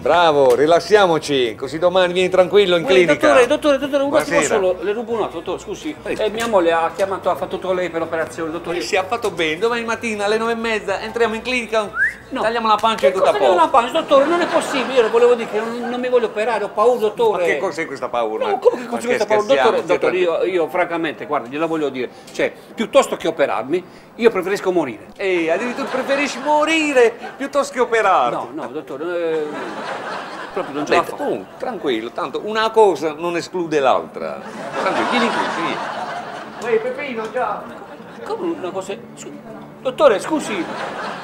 Bravo, rilassiamoci, così domani vieni tranquillo in clinica. Dottore, un attimo Buonasera. solo, le rubo un attimo, dottore, scusi. Mia moglie ha chiamato, ha fatto tutto lei per l'operazione, dottore. Si è fatto bene, domani mattina alle 9:30 entriamo in clinica, No. tagliamo la pancia e tutto a Tagliamo posto. la pancia, dottore, non è possibile, io le volevo dire che non mi voglio operare, ho paura, dottore. Ma che cos'è questa paura? No, come che Ma cos'è questa paura? scherziamo, Dottore, io francamente, guarda, gliela voglio dire, cioè, piuttosto che operarmi, io preferisco morire. Ehi, addirittura preferisci morire piuttosto che operarti. No, dottore, proprio non ce la faccio. Tranquillo, tanto una cosa non esclude l'altra. Tranquillo, vieni qui, vieni. Ehi, Peppino, ciao. Come una cosa... Dottore, scusi,